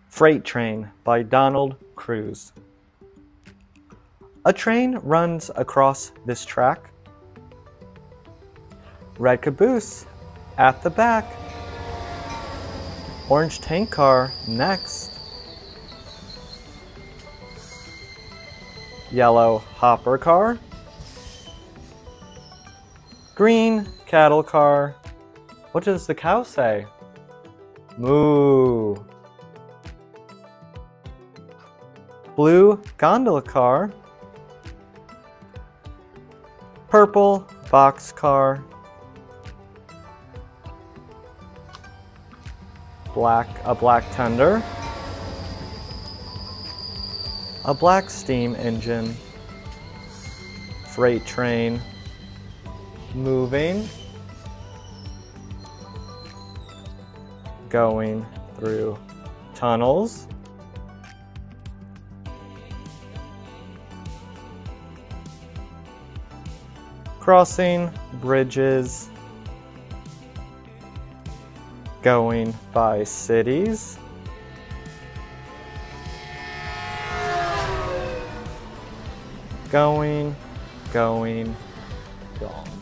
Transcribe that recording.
Freight Train by Donald Cruz. A train runs across this track. Red caboose at the back. Orange tank car next. Yellow hopper car. Green cattle car. What does the cow say? Moo. Blue gondola car. Purple box car. A black tender. A black steam engine. Freight train. Moving. Going through tunnels. Crossing bridges. Going by cities. Going, gone.